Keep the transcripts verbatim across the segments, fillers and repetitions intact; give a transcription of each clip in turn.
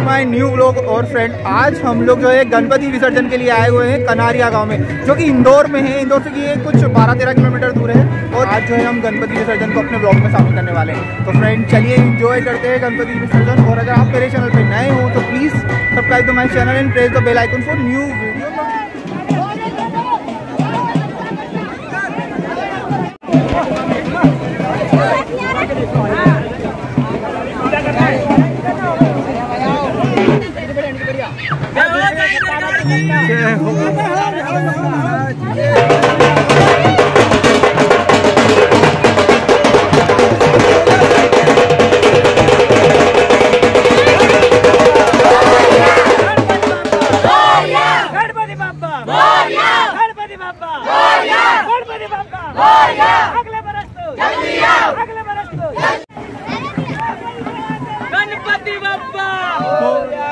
My new vlog. और friend, आज हम लोग जो है गणपति विसर्जन के लिए आए हुए हैं कनारिया गांव में, जो कि इंदौर में है। इंदौर से ये कुछ बारह तेरह किलोमीटर दूर है। और आज जो है हम गणपति विसर्जन को अपने व्लॉग में शामिल करने वाले हैं। तो फ्रेंड चलिए एंजॉय करते हैं गणपति विसर्जन। और अगर आप मेरे चैनल पर नए हो तो please subscribe to my channel and press the bell icon for new video. अगले बरस तो जल्दी आओ, अगले बरस तो गणपति बप्पा मोरया।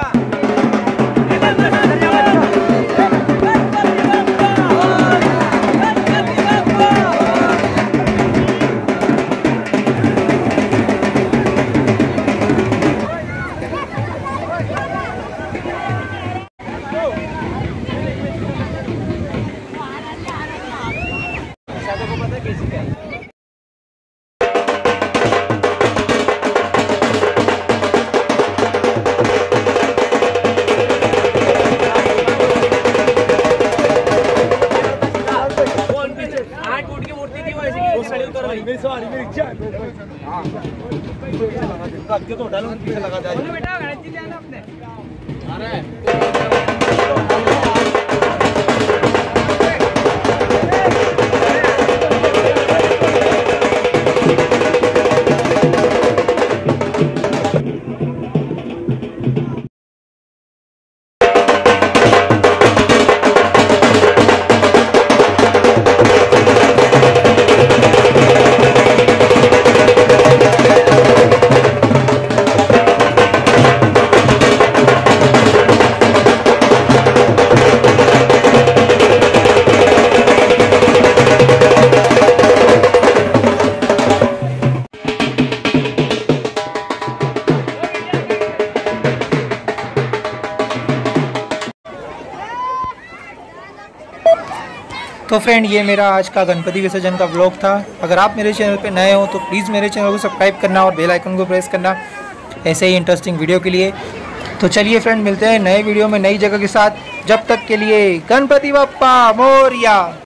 तो डालो पीछे लगा जाए बेटा, गणेश जी लेना अपने आ रहा है। तो फ्रेंड, ये मेरा आज का गणपति विसर्जन का व्लॉग था। अगर आप मेरे चैनल पे नए हो तो प्लीज़ मेरे चैनल को सब्सक्राइब करना और बेल आइकन को प्रेस करना ऐसे ही इंटरेस्टिंग वीडियो के लिए। तो चलिए फ्रेंड, मिलते हैं नए वीडियो में नई जगह के साथ। जब तक के लिए गणपति बप्पा मोरया।